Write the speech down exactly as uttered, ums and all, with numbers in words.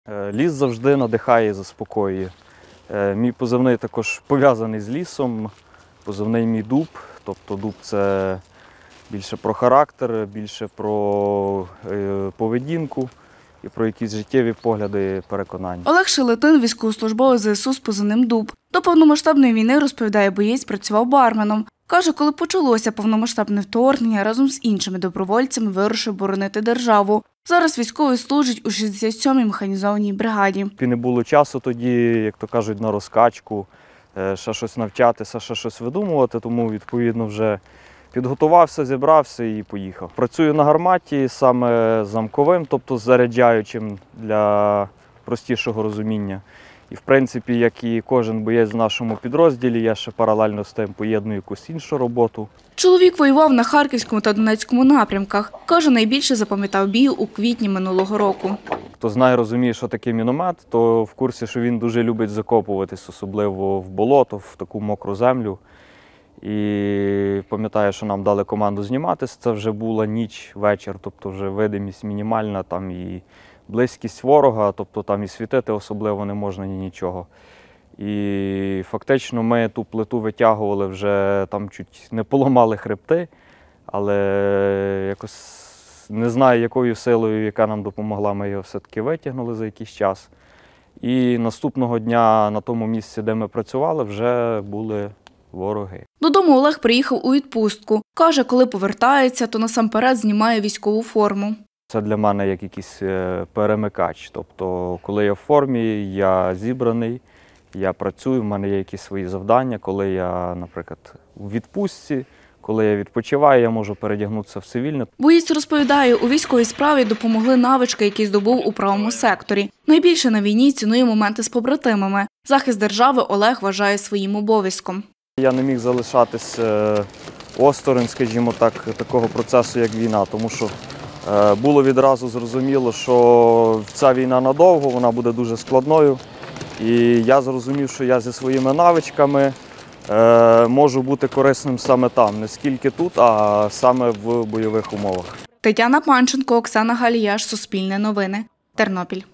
Ліс завжди надихає і заспокоює. Мій позивний також пов'язаний з лісом, позивний мій Дуб. Тобто Дуб – це більше про характер, більше про поведінку і про якісь життєві погляди і переконання. Олег Шелетин – військовослужбовець зе ес у з позивним Дуб. До повномасштабної війни, розповідає боєць, працював барменом. Каже, коли почалося повномасштабне вторгнення, разом з іншими добровольцями вирушив боронити державу. Зараз військовий служить у шістдесят сьомій механізованій бригаді. І не було часу тоді, як то кажуть, на розкачку, ще щось навчатися, ще щось видумувати, тому відповідно вже підготувався, зібрався і поїхав. Працюю на гарматі саме замковим, тобто заряджаючим для простішого розуміння. І, в принципі, як і кожен боєць в нашому підрозділі, я ще паралельно з тим поєдную якусь іншу роботу. Чоловік воював на Харківському та Донецькому напрямках. Каже, найбільше запам'ятав бій у квітні минулого року. Хто знає, розуміє, що таке міномет, то в курсі, що він дуже любить закопуватись, особливо в болото, в таку мокру землю. І пам'ятаю, що нам дали команду зніматися. Це вже була ніч, вечір, тобто вже видимість мінімальна, там і близькість ворога, тобто там і світити особливо не можна ні нічого. І фактично ми ту плиту витягували вже, там чуть не поламали хребти, але якось не знаю, якою силою, яка нам допомогла, ми його все-таки витягнули за якийсь час. І наступного дня на тому місці, де ми працювали, вже були вороги. Додому Олег приїхав у відпустку. Каже, коли повертається, то насамперед знімає військову форму. Це для мене як якийсь перемикач. Тобто, коли я в формі, я зібраний, я працюю, в мене є якісь свої завдання. Коли я, наприклад, у відпустці, коли я відпочиваю, я можу передягнутися в цивільне. Боєць розповідає, у військовій справі допомогли навички, які здобув у правому секторі. Найбільше на війні цінує моменти з побратимами. Захист держави Олег вважає своїм обов'язком. Я не міг залишатись осторонь, скажімо так, такого процесу, як війна, тому що було відразу зрозуміло, що ця війна надовго, вона буде дуже складною. І я зрозумів, що я зі своїми навичками можу бути корисним саме там, не скільки тут, а саме в бойових умовах. Тетяна Панченко, Оксана Галіяш, Суспільне новини, Тернопіль.